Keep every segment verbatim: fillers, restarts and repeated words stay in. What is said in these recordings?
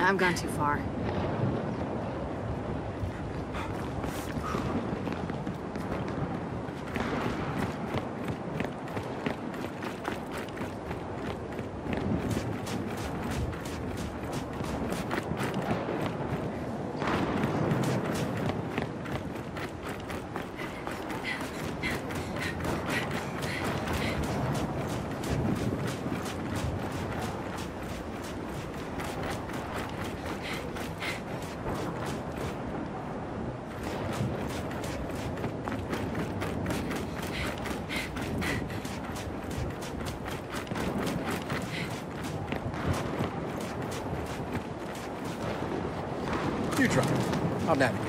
I've gone too far. You drive. I'll navigate.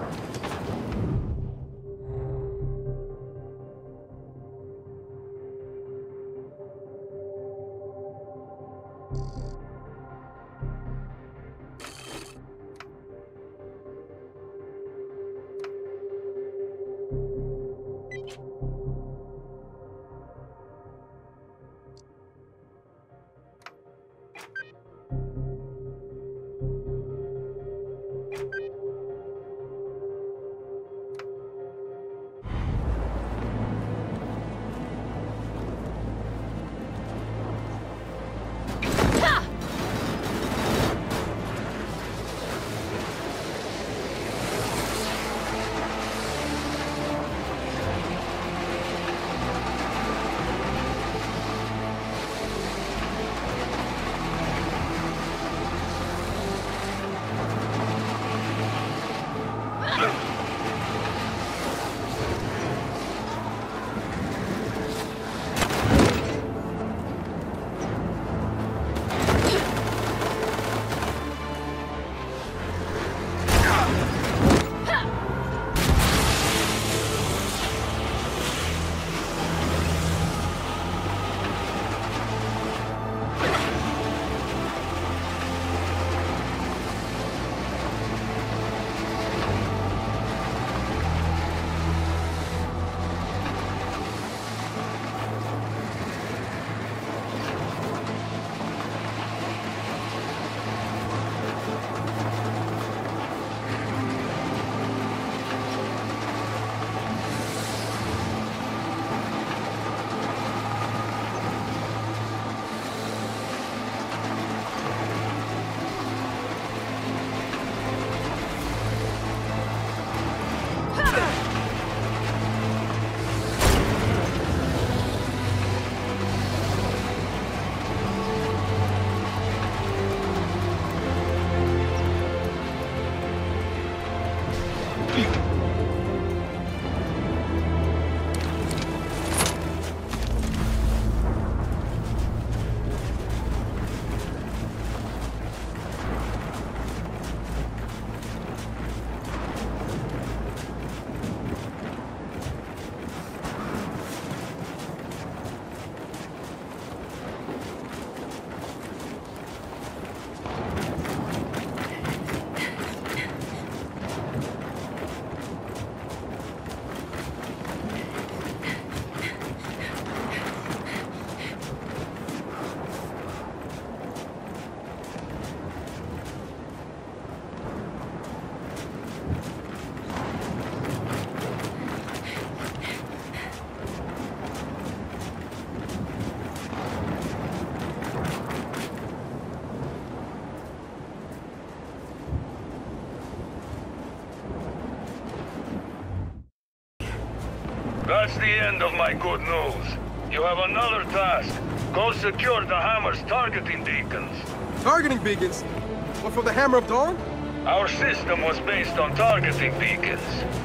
That's the end of my good news. You have another task. Go secure the Hammer's targeting beacons. Targeting beacons? What, from the Hammer of Dawn? Our system was based on targeting beacons.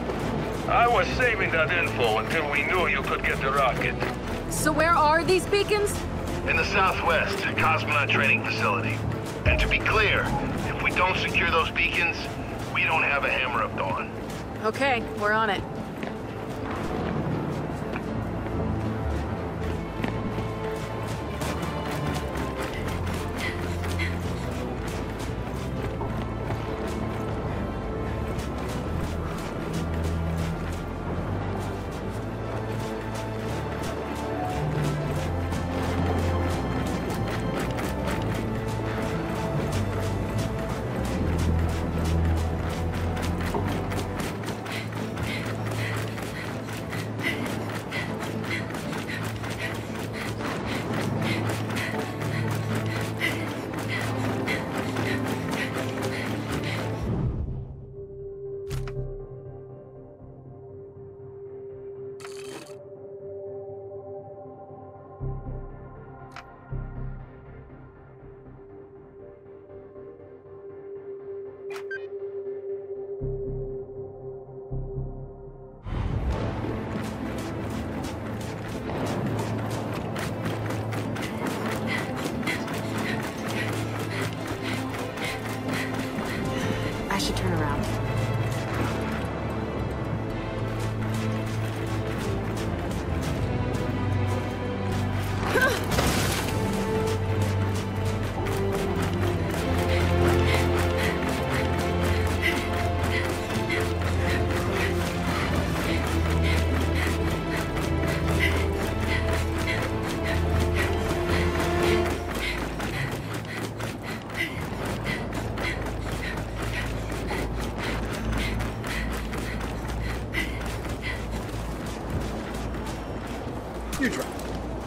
I was saving that info until we knew you could get the rocket. So where are these beacons? In the southwest, Cosmonaut training facility. And to be clear, if we don't secure those beacons, we don't have a Hammer of Dawn. Okay, we're on it.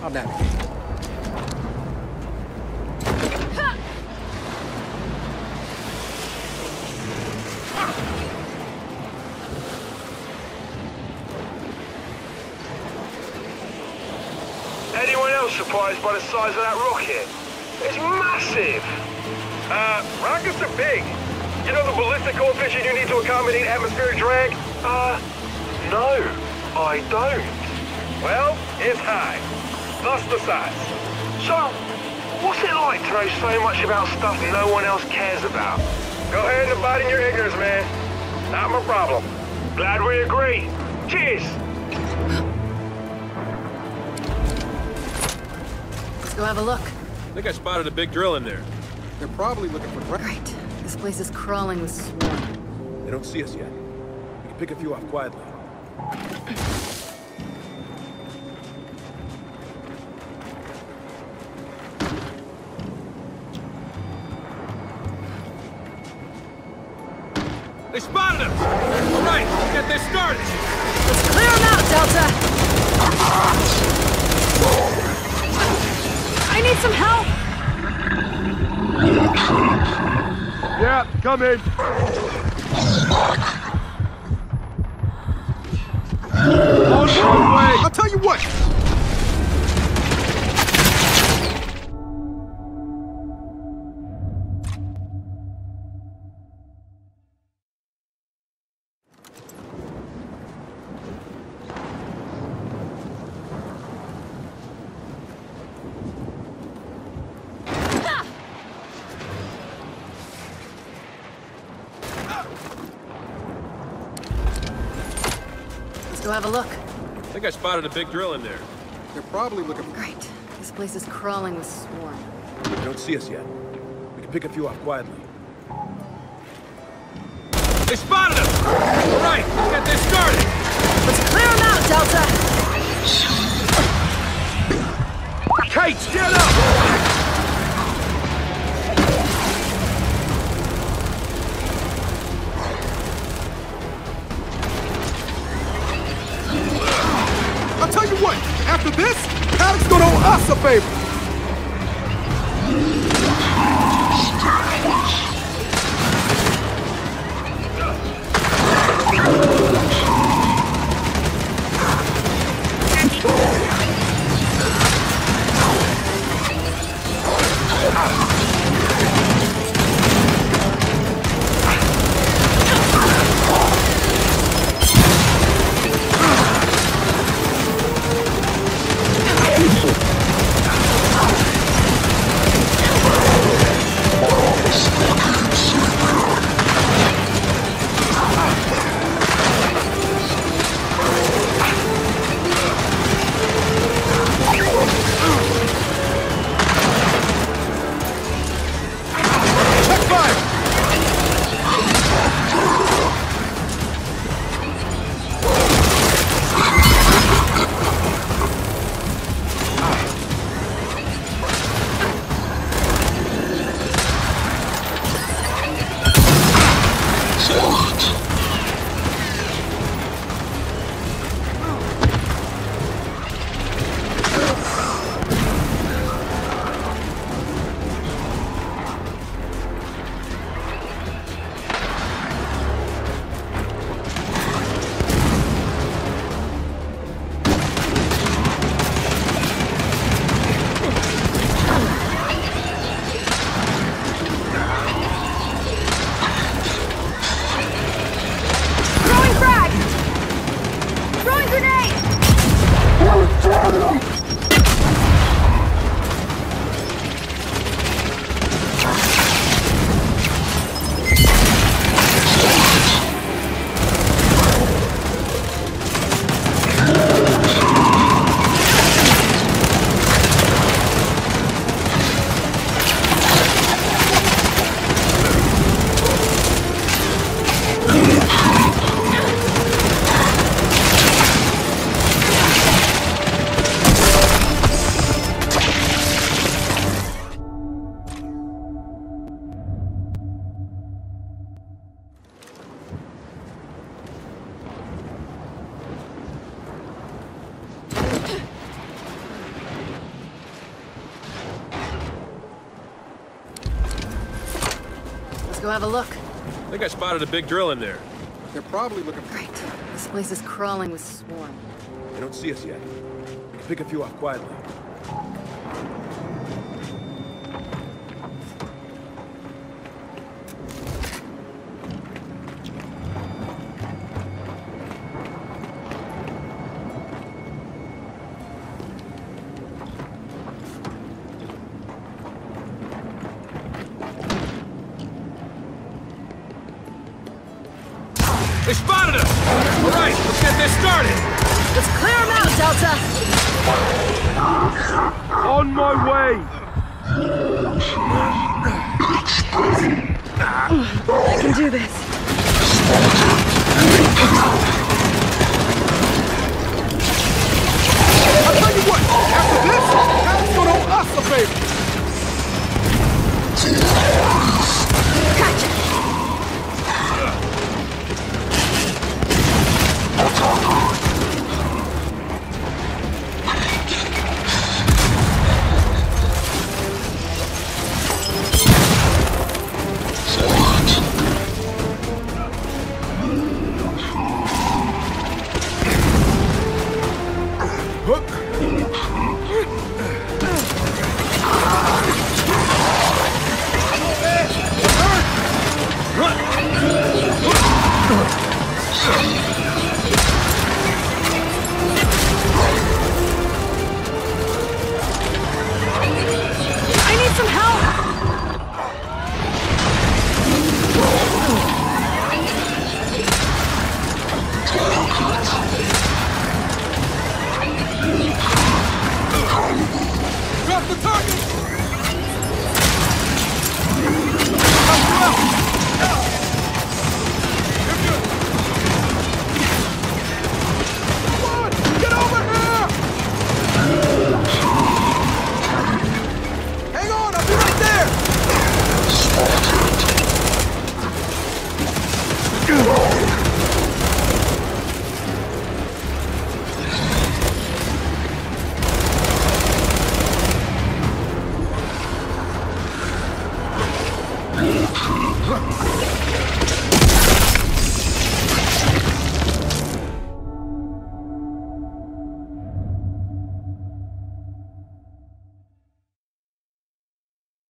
I'll navigate. Anyone else surprised by the size of that rocket? It's massive! Uh, rockets are big. You know the ballistic coefficient you need to accommodate atmospheric drag? Uh, no, I don't. Well, it's high. Thus the size. So, what's it like to know so much about stuff no one else cares about? Go ahead and abide in your ignorance, man. Not my problem. Glad we agree. Cheers! Let's go have a look. I think I spotted a big drill in there. They're probably looking for gra- Great. This place is crawling with swarm. They don't see us yet. We can pick a few off quietly. They spotted us! All right, let's get this started! Let's clear them out, Delta! I need some help! Yeah, come in. On one way. I'll tell you what! Let's go have a look. I think I spotted a big drill in there. They're probably looking for... Great. This place is crawling with swarm. They don't see us yet. We can pick a few off quietly. They spotted us! All right, let's get this started! Let's clear them out, Delta! Kate, get up! I'll tell you what! After this, Alex gonna owe us a favor! go have a look. I think I spotted a big drill in there. They're probably looking for... Great. This place is crawling with swarm. They don't see us yet. We can pick a few off quietly. They spotted us! All right, let's get this started! Let's clear them out, Delta! On my way! I can do this. I'll tell you what, after this, Pat's gonna owe us a favor. Gotcha! I need some help! Drop the target! Come on, get over here! Hang on, I'll be right there! Huh.